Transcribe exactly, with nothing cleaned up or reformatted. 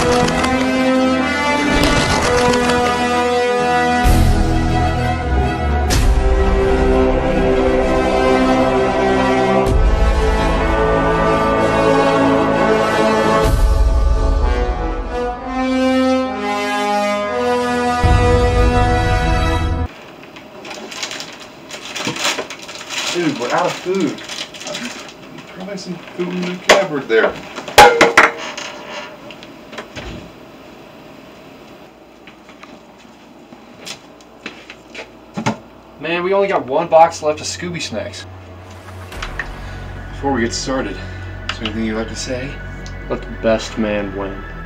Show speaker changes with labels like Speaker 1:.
Speaker 1: Dude, we're out of food. There's probably some food in the cupboard there.
Speaker 2: Man, we only got one box left of Scooby Snacks.
Speaker 1: Before we get started, is there anything you'd like to say?
Speaker 2: Let the best man win.